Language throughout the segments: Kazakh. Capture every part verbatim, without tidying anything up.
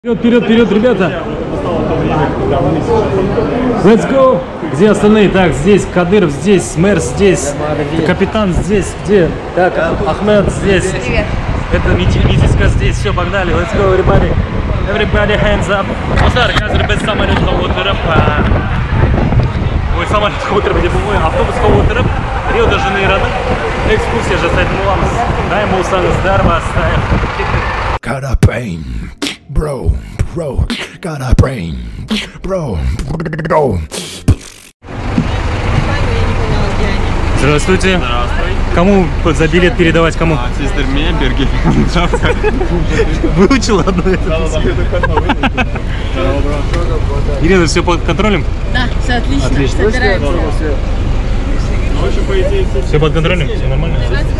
Вперед, вперед, вперед, ребята! Let's go! Где остальные? Так, здесь Кадыров, здесь мэр, здесь капитан, здесь где? Так, Ахмед здесь. Привет. Это Митиска здесь. Все, погнали. Let's go, everybody. Everybody hands up. Dostlar, қазір біз самолетқа отырып, ой, самолетқа отырып деп ой, автобусқа отырып, Рио-де-Жанейроның экскурсия жасайтын боламыз. Дайын болсаңыздар, бастайық. Got a brain, bro, bro, got a brain, bro, bro. Здравствуйте. Здравствуй. Кому за билет передавать? Кому? А, сестер Мемберги. Выучил одно это? Ирина, все под контролем? Да, все отлично. Отлично. Собираемся. Все под контролем? Все нормально?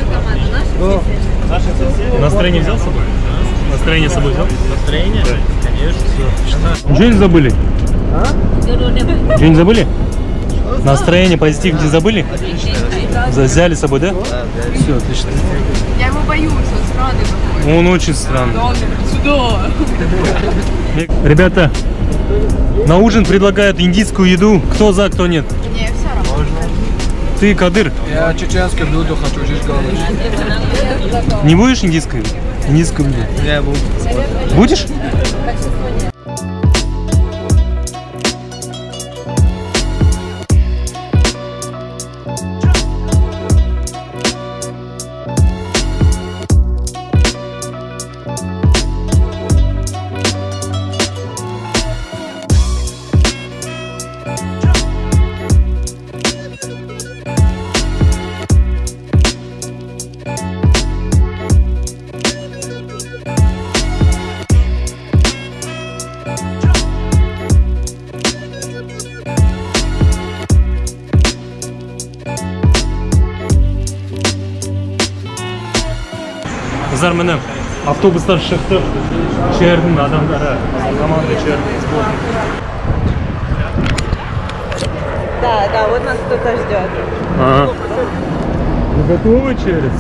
Настроение взял с собой? Настроение с собой взял? Настроение? Да. Конечно. Ничего не забыли? А? Ничего не забыли? Настроение, позитив не забыли? Взяли с собой, да? Да, взяли. Все, отлично. Я его боюсь, он странный какой. Он очень странный. Да он сюда. Ребята, на ужин предлагают индийскую еду. Кто за, кто нет? Не, все равно. Ты, Кадыр, Я чеченское блюдо хочу, здесь голодный. не будешь индийское? Индийское блюдо. Я буду. Будешь? Қыздар, міне автобустар шықты. Шердің адамдары, команда шердің сборной. Да, да, вот нас кто-то ждет. Ага. Вы готовы, через?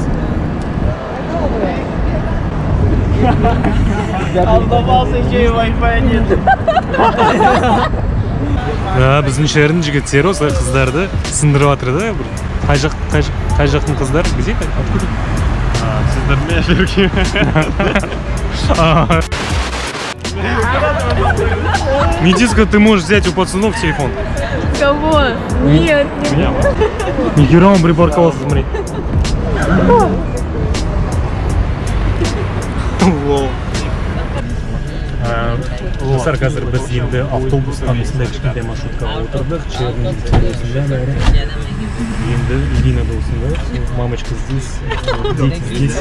Алдамался, еще и Wi-Fi нет. Да, біздің шердің жігіттері осылай қыздарды сындырып жатыр да. Қай жақ, қай жақ, қай жақтың қыздар? Где? Откуда? Сестер Мемберги. Метиска, ты можешь взять у пацанов телефон. Кого? Нет. Меня? Нихера он припарковался, смотри. Достар, қазір біз енді автобустан осындай кішкентай маршруткаға отырдық. Черный осында. Енді Ирина да осында. Мамочка здесь, дети здесь.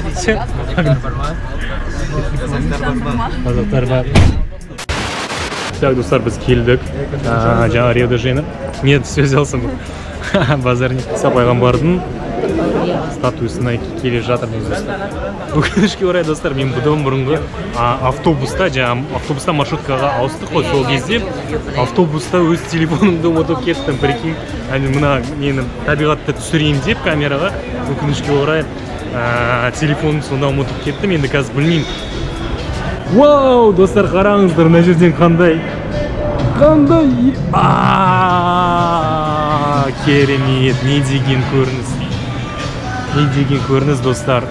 Қазақтар бар. Так, достар, біз келдік. Жаңа Рио-де-Жанейро. Нет, все взялся мы. Базарник. Иса пайғамбардың статусына келе жатырмыз достар. Өкінішке орай достар, мен бұдан бұрынғы автобуста, жаңа автобуста маршруткаға ауыстық қой. Сол кезде автобуста өз телефонымды ұмытып кеттім, прикинь. Мына мені табиғатты түсірейін деп камераға. Өкінішке орай телефонымды сонда ұмытып кеттім. Енді қазір білмеймін. Вау, достар, қараңыздар, мына жерден қандай қандай ааа керемет, не деген көрініс. Не деген көрініс, достар.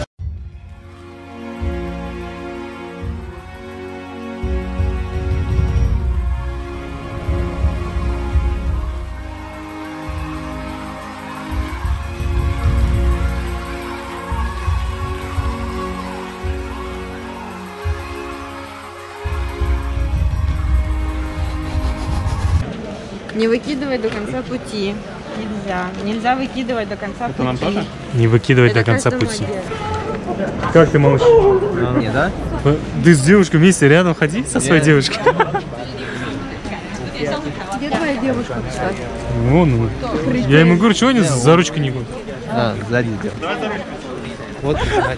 Не выкидывай до конца пути. Нельзя. Нельзя выкидывать до конца пути. Это нам тоже? Не выкидывать до конца пути. Как ты, малыш? Не, да? Ты с девушкой вместе рядом ходи со своей девушкой. Где твоя девушка, кстати? Вон он. Я ему говорю, чего они за ручку не гонят? Да, сзади идет. Вот, Блин, мы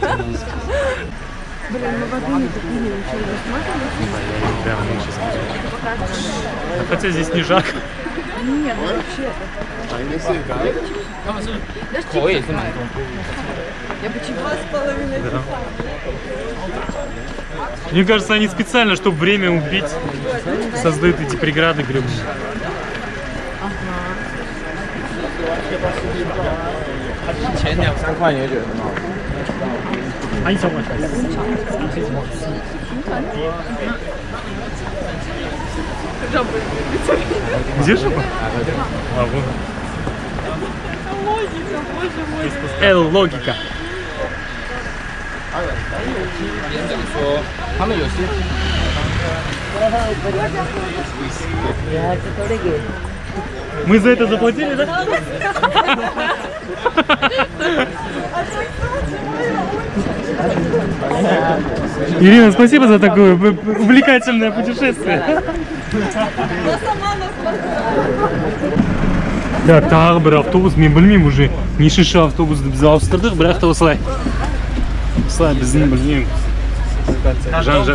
воды не купили, ничего не смотрим. Хотя здесь не жарко. Нет, ну вообще. Я почти два с половиной часа. Мне кажется, они специально, чтобы время убить, создают эти преграды гребаные. Где жопа? А, вон. Логика, боже мой. Эл, логика. Мы за это заплатили, да? Ирина, спасибо за такое увлекательное путешествие. Да, тағы бір автобус, мен білмеймін уже нешінші автобусты біз ауыстырдық, бірақ та осылай. Осылай біздің білмеймін. Жан-жан.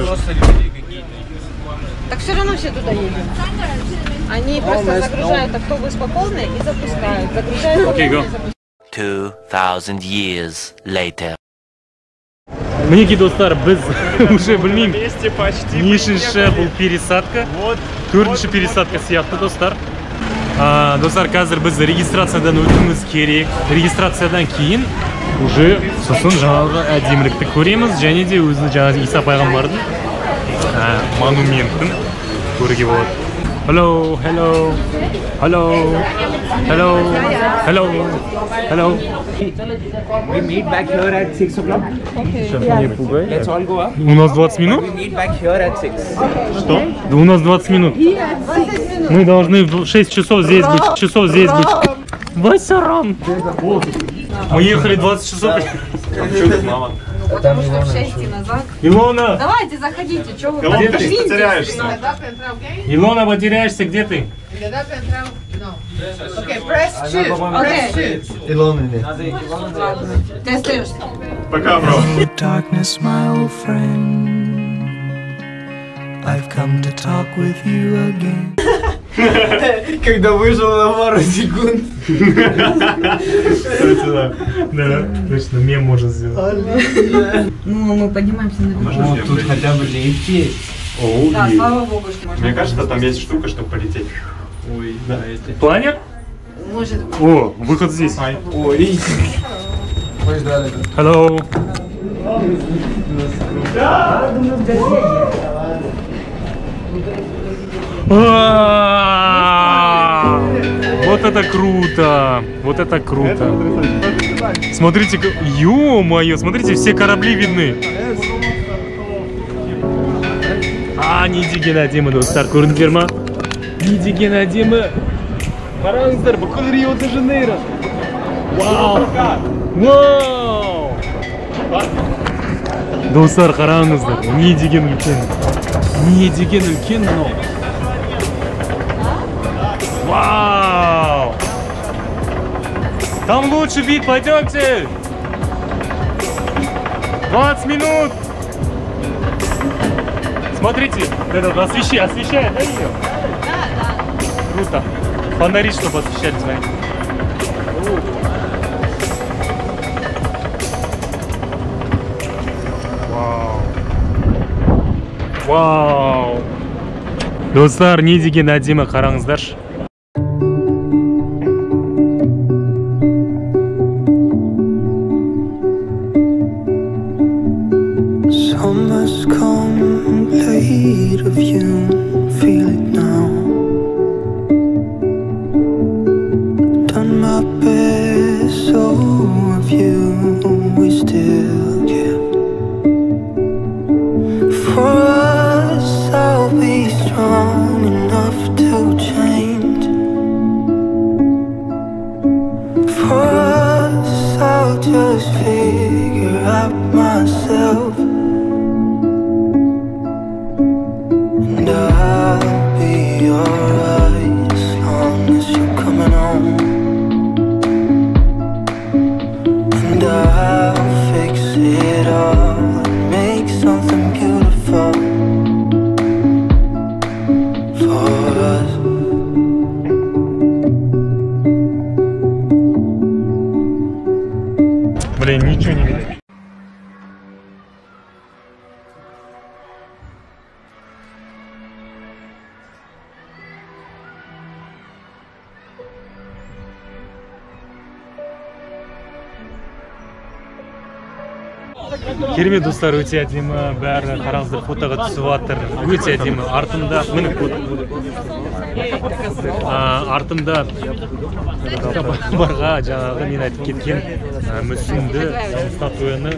Так все равно все туда едут. Они просто загружают автобус по полной и запускают. Загружают по полной и запускают. Two thousand years later. Мінекей достар, біз уже білмеймін нешінші бұл пересадка. Төртінші пересадка сияқты достар. Достар, қазір біз регистрациядан өтуіміз керек. Регистрациядан кейін уже сосын жаңағы әдемілікті көреміз, және де өзі жаңағы Иса пайғамбардың монументін көруге болады. Hello, hello, hello, hello, hello, hello. We meet back here at six o'clock. Let's all go up. У нас двадцать минут? We meet back here at six. Что? Да у нас двадцать минут. Мы должны в шесть часов здесь быть. Часов здесь быть. Васарам. Мы ехали двадцать часов. Потому что в шесть и назад. Илона! Давайте, заходите. Что вы Где ты? потеряешься? Илона, потеряешься, где ты? Окей, press two. Окей. Илона. Ты остаешься. Пока, бро. Darkness, my old friend, I've come to talk with you again. Когда выжил на пару секунд. Да, точно, мем можно сделать. Ну, мы поднимаемся на Вот тут хотя бы лифт есть. Да, слава богу, что можно. Мне кажется, там есть штука, чтобы полететь. Ой, да, это. Планер? Может. О, выход здесь. Ой. Hello. Вот это круто! Вот это круто! Смотрите, ё-моё, смотрите, все корабли видны. А, не деген әдемі достар, көрдіңдер ма? Не деген әдемі. Қараңыздар, бүкіл Рио-де-Жанейро. Вау! Вау! Достар, қараңыздар, не деген үлкен. Не деген үлкен мынау. Вау! Там лучше вид, пойдемте! двадцать минут! Смотрите, это освещает, освещает, да, ее? Да, да. Круто. Фонари, чтобы освещали, смотрите. Вау. Вау. Достар, не деген әдемі, қараңыздаршы. Summer's come, played of you, feel it now. Done my best, so of you, we still care. For us, I'll be strong enough to change. For us, I'll just figure out myself. And I'll be alright as long as you're coming home. And I'll fix it all and make something beautiful for us. Керемет достар, өте әдемі, бәрі қараңыздар, фотоға түсіп жатыр, өте әдемі. Артымда, міне артымда барға жаңағы мен айтып кеткен мүсінді, статуяны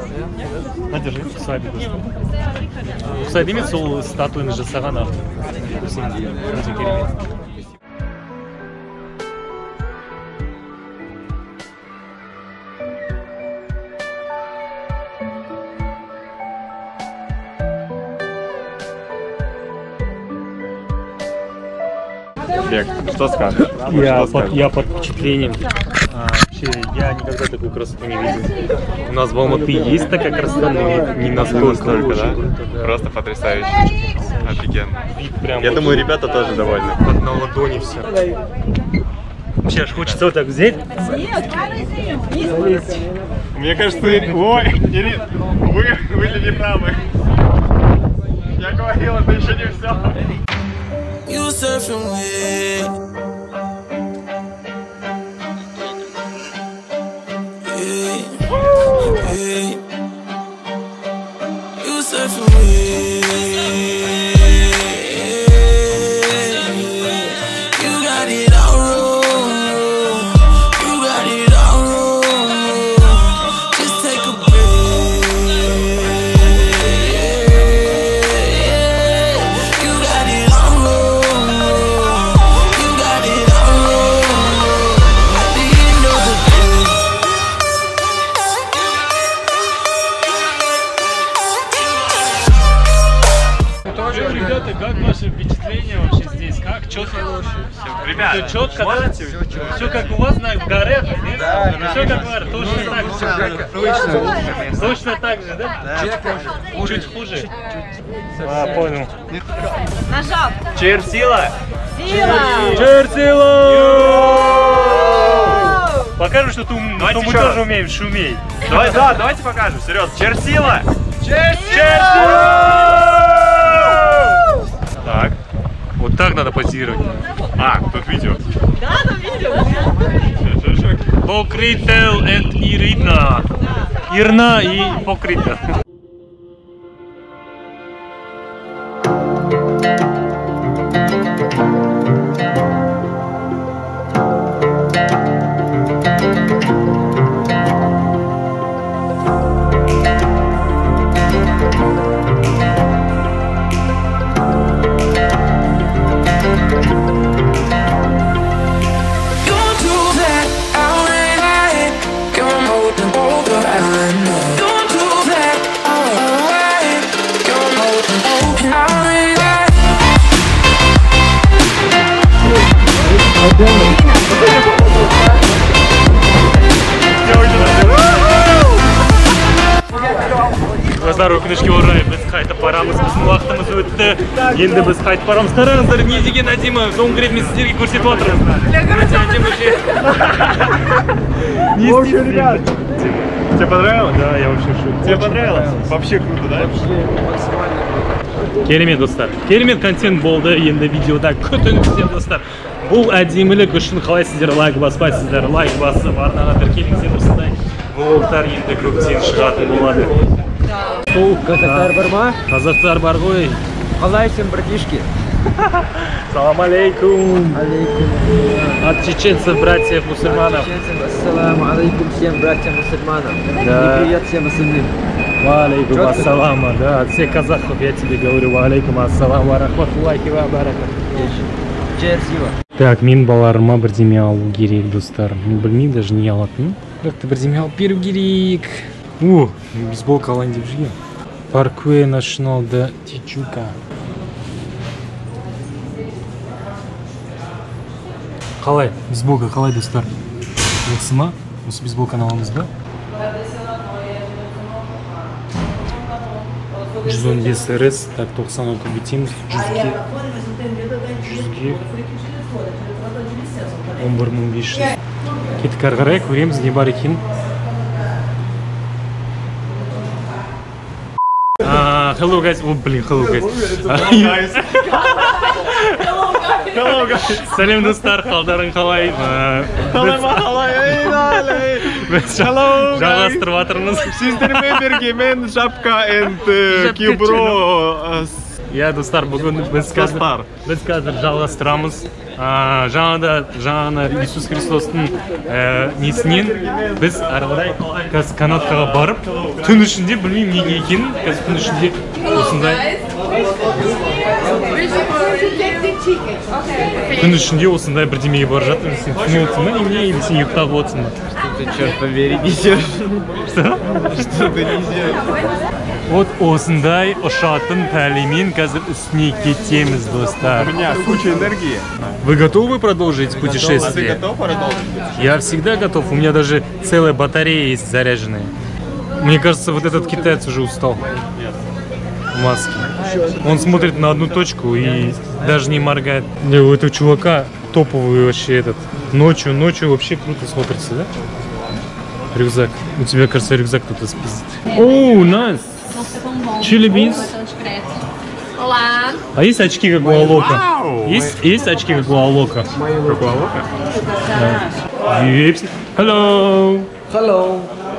ұқсайды емес, сол статуяны жасаған автор. Өте керемет. Что скажешь? Я, под, я под впечатлением. А, вообще, я никогда такую красоту не видел. У нас в Алматы есть такая красота, но не настолько, да? Просто потрясающе. Офигенно. Прям я думаю, ребята тоже довольны. Как на ладони все. Вообще, аж хочется вот так взять. Мне кажется, ой, Ирина, вы были неправы. Я говорил, это еще не все. You surfing with, yeah, yeah. You surfing with, you got it all wrong, you got it all wrong. Just take a breath, you got it all wrong. Ребята, как ваше впечатление вообще здесь? Как? Четко? Ребята, все четко, да? Все, все как у вас на горе, да? Все как у вас, точно так же. Точно, точно так же, да? Да. Чуть хуже. А, понял. Нажал. Черсила! Сила! Черсила! Покажем, что, ты, что мы тоже умеем шуметь. Давай, да, давайте покажем, серьезно. Черсила! Черсила! Так, вот так надо позировать. А, тут видео. Да, там видео. Покрител and Ирина. Ирна и Покрител. Қыздар өкінішке орай біз қайтып барамыз, біздің уақытымыз өтті. Енді біз қайтып барамыз. Қараңыздар, не деген әдемі. Соңғы рет мен сіздерге көрсетіп отырмын. Өте әдемі жер. Не істейсіз, ребят? Тебе понравилось? Да, я вообще в шоке. Тебе понравилось? Вообще круто, да? Вообще максимально круто. Керемет достар. Керемет контент болды енді видеода. Күтіңіздер достар. Бұл әдемілік үшін қалай сіздер лайк баспайсыздар? Лайк басып, арнаға тіркеліңіздер осындай влогтар енді көптен шығатын болады. Сол қазақтар бар ма? Қазақтар бар ғой. Қалайсың, братишки? Салам алейкум. Алейкум. От чеченцев, братьев, мусульманов. Ассаламу алейкум всем братьям мусульманам. Да. И привет всем остальным. Ва алейкум ассалама. Да, от всех казахов я тебе говорю. Ва алейкум ассалам ва рахматуллахи ва баракатуху. Черсила. Так, мен баларыма бірдеме алу керек, достар. Мен білмеймін, даже не алатын. Как-то бірдеме алып беру керек. О, бейсболка алайын деп жүрген. Парквей National de Tijuca. Қалай? Бейсболка қалай, достар? Жақсы ма? Осы бейсболканы аламыз ба? жүз он бес эр эс, так, тоқсан көбейтеміз. жүзге он бір мың бес жүз. Кеттік ары қарай, көреміз не бар екен. Hello guys, oh блин, hello guys. Hello guys. Hello Hello guys. Сәлем достар, қалдарың қалай? Hello Жалғастырып жатырмыз. Сіздермен бірге мен Жапка and Кибро. Иә достар, бүгін біз қазір біз қазір жалғастырамыз. Жаңада жаңа Иисус Христостың несінен біз ары қарай қазір канатқаға барып, түн ішінде білмеймін неге екенін, қазір түн ішінде осындай түн ішінде осындай бірдемеге бара жатыр. Сен түсініп отырсың ба немене, или сен ұйықтап отырсың ба? Ты черт побери несешь. Что? Что ты несешь? Вот осындай ұшатын пәлемен қазір үстіне кетеміз, достар. У меня куча энергии. Вы готовы продолжить А путешествие? ты готов продолжить? Я всегда готов. У меня даже целая батарея есть заряженная. Мне кажется, вот этот китаец уже устал. В маске. Он смотрит на одну точку и даже не моргает. Да, у этого чувака топовый вообще этот. Ночью, ночью вообще круто смотрится, да? Рюкзак. У тебя, кажется, рюкзак кто-то спиздит. О, найс! Чили бинс. Olá. А есть очки, как у Алока? Есть, есть очки, как у Алока? Как у Алока? Да. Випс. Hello. Hello.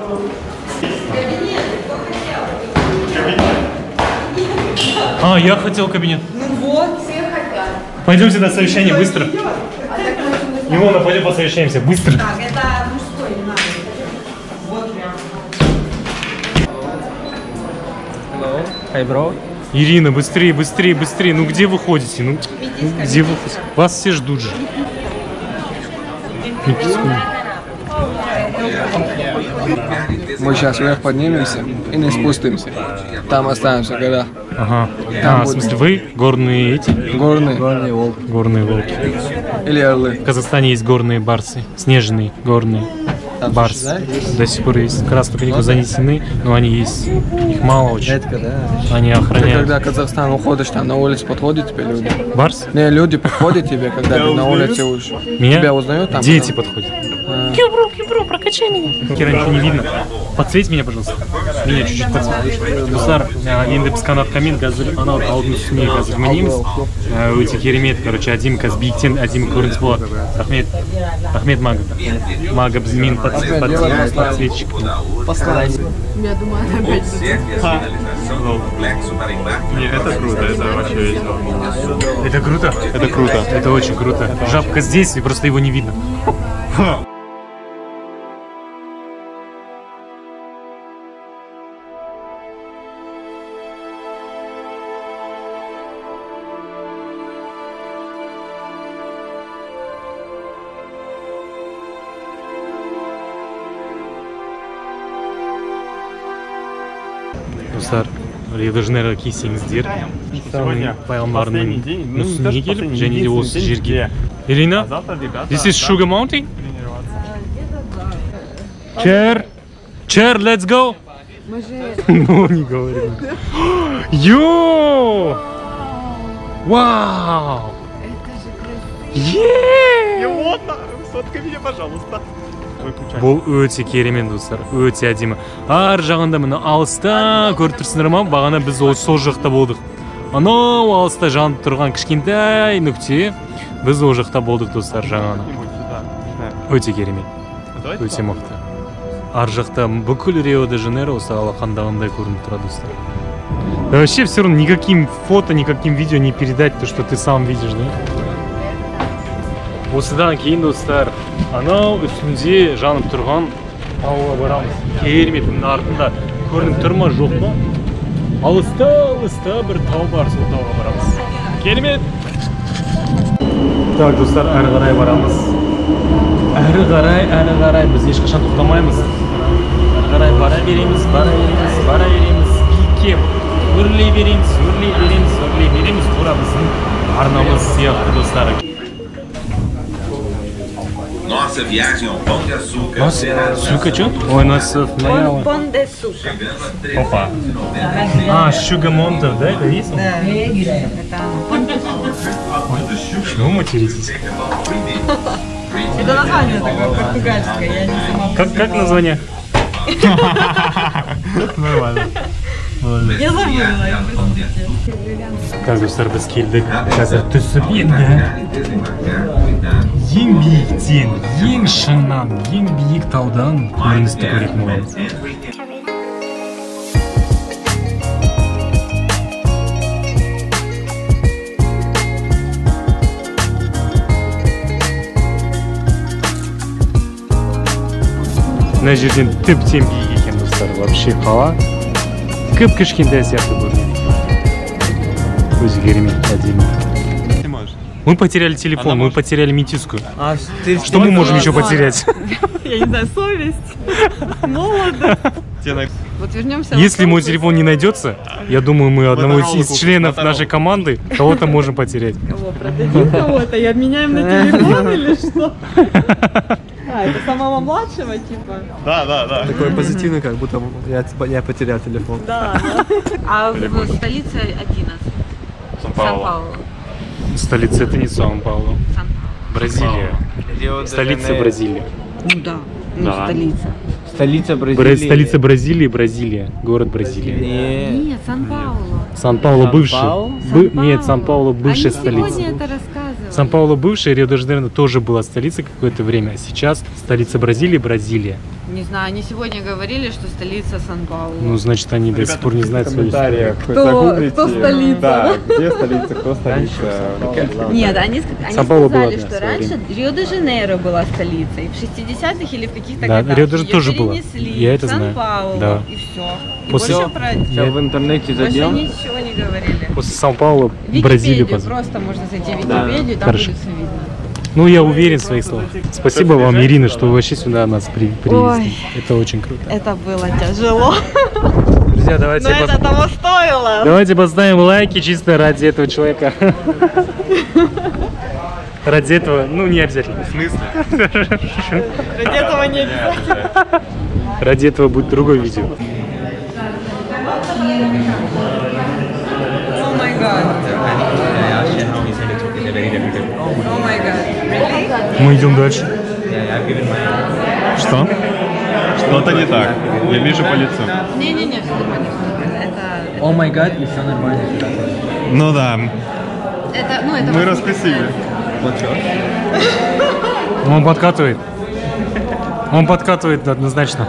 А, я хотел кабинет. Ну вот, все хотят. Пойдемте на совещание быстро. Илона, пойдем посовещаемся быстро. Так, это мужской, не надо. Вот прям. Hello. Hey bro. Ирина, быстрее, быстрее, быстрее. Ну где вы ходите? Ну, ну где вы ходите? Вас все ждут же. Мы сейчас вверх поднимемся и не спустимся. Там останемся, когда Ага. Там А, в будет- смысле, вы горные эти? горные. Горные волки. Горные волки. Или орлы. В Казахстане есть горные барсы. Снежные горные. Барсы. До сих пор есть. Как раз только не занесены, но они есть. Их мало очень. Они Ты охраняют. когда в Казахстан уходишь, там на улице подходят тебе люди? Барс? Не, люди подходят тебе, когда ты на улице уж. Меня? Тебя узнают там? Дети подходят. Кибро, кибро, прокачай меня. Кира, ничего не видно. Подсветь меня, пожалуйста. Меня чуть-чуть подсветь. Достар, енді біз канатқамен қазір анау таудың үстіне қазір мінеміз. Өте керемет, короче, әдемі қазір биіктен әдемі көрініс болады. Рахмет. Рахмет, Мага. Мага біз мен подсветчик. Постарайся. Я думаю, она опять Не, это круто, это вообще весело. Это круто? Это круто. Это очень круто. Жабка здесь, и просто его не видно. Достар, Рио-де-Жанейроға келсеңіздер, пайғамбарының үстіне келіп, және де осы жерге. Ирина, this is Sugar Mountain? Chair, chair, let's go! Ну, не говори. Йоу! Вау! Вот, сфоткай меня, пожалуйста. Бұл өте керемет, достар, өте әдемі. Ар жағында мына алыста көріп тұрсыңдар ма? Бағана біз сол жақта болдық. Анау алыста жанып тұрған кішкентай нүкте, біз ол жақта болдық, достар, жаңаны. Өте керемет. Өте мықты. Ар жақта бүкіл Рио-де-Жанейро осы алақандағындай көрініп тұрады, достар. Да вообще все равно никаким фото, никаким видео не передать то, что ты сам видишь, да? Осыдан кейін, достар, анау үстінде жанып тұрған тауға барамыз. Керемет, мына артында көрініп тұр ма, жоқ па? Алыста, алыста бір тау бар, сол тауға барамыз. Керемет! Так, достар, әрі қарай барамыз. Әрі қарай, әрі қарай, біз ешқашан тоқтамаймыз. Әрі қарай бара береміз, бара береміз, бара береміз. Биікке өрлей береміз, өрлей береміз, өрлей береміз. Тура біздің арнамыз сияқты, достар. Nossa viagem ao Pão de Açúcar. Nossa, suca что? Ой, нас Пон, пон де сука. Опа. А, Sugar Mountain, да, это есть? Да, это пон де сука. Что вы материтесь? Это название такое португальское, я не сама. Как, как название? Нормально. Я забыла. Как dostlarımız keldik. Hazır түсіп енді. Ең биіктен, ең шыңнан, ең биік таудан көріністі көретін боламыз. Мына жерден тіптен биік екен достар. Вообще қала кіп-кішкентай сияқты көрінеді. Өзі керемет, әдемі. Мы потеряли телефон, мы потеряли метиску. А, ты что мы можем еще потерять? Я не знаю, совесть, молодость. Вот вернемся. Если мой телефон не найдется, я думаю, мы одного из членов нашей команды кого-то можем потерять. Кого? Продадим кого-то и обменяем на телефон или что? А, это самого младшего типа? Да, да, да. такой позитивный, как будто я, я потерял телефон. Да, да. А в столице одиннадцать. Сан-Паулу. Столица это не Сан-Паулу. Бразилия. Столица Бразилии. Ну да, ну Да. столица. Столица Бра- Бразилии. Столица Бразилии, Бразилия. Город Бразилия. Нет. Нет, Сан-Паулу. Сан-Паулу бывший. Сан-Паулу? Бы- Нет, Сан-Паулу бывшая Они столица. сегодня это рассказывали. Сан-Паулу бывшая, Рио-де-Жанейро тоже была столицей какое-то время, а сейчас столица Бразилии, Бразилия. Не знаю, они сегодня говорили, что столица Сан-Паулу. Ну, значит, они до сих пор не знают свою историю. Кто, кто столица? Да, где столица, кто столица. Нет, они, ск- они Сан-Паулу была, сказали, да, в что свое раньше Рио-де-Жанейро была столицей. В шестидесятых или в каких-то Да, годах Рио-де-Жанейро её тоже была. перенесли Я в это знаю. Сан-Паулу, Да. и все. И После- больше про... Я в интернете Больше зайдем. ничего не говорили. После Сан-Паулу В Бразилию Википедию позвали. просто можно зайти в Да. Википедию, там Хорошо. будет все видно. Ну, я уверен в своих словах. Спасибо вам, Ирина, что вы вообще сюда нас при- привезли. Ой. Это очень круто. Это было тяжело, Друзья, давайте, но пос- это того стоило. давайте поставим лайки чисто ради этого человека. Ради этого, ну, не обязательно. В смысле? Ради этого не обязательно. Ради этого будет другое видео. О май гад. О май гад. Мы идем дальше. Что? Что-то не так. Я вижу по лицу. Не-не-не, все нормально. Это, О май гад, и все нормально. Ну да. это, ну, это Мы вас- раскусили. Вот что? Он подкатывает. Он подкатывает однозначно.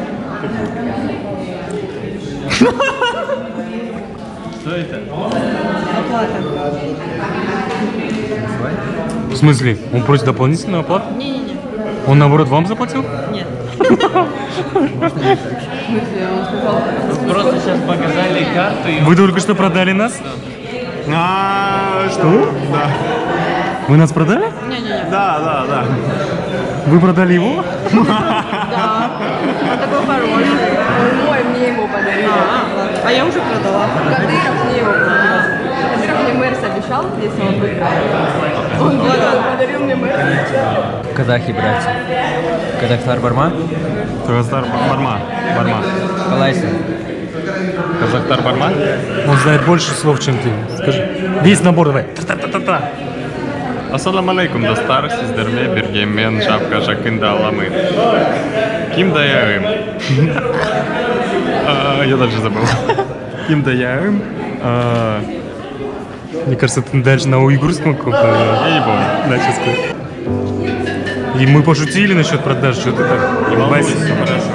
В смысле? Он просит дополнительную оплату? Не-не-не. Он наоборот вам заплатил? Нет. Просто сейчас показали карту и... Вы только что продали нас? А, что? Да. Вы нас продали? Не-не-не. Да, да, да. Вы продали его? Да. Он такой хороший. Ой, мне его подарили. А, а я уже продала. Кадыров мне его подарил. Кадыров мне Мерс обещал, если он выиграет. Он подарил мне Мерс. Казахи, братья. Казахстар Барма? Казахстар Барма. Барма. Калайсы. Казахстар Барма. Он знает больше слов, чем ты. Скажи. Весь набор давай. Та-та-та-та-та. Ассаламу алейкум, достар, сіздерме бергенмен жапка жақында аламын. Ким даяым? А, Я даже забыл. Ким даяым? А, Мне кажется, ты дальше на уйгурском каком-то. Я не помню. Начал сказать. И мы пошутили насчет продаж, что ты так. Не волнуйся, все хорошо.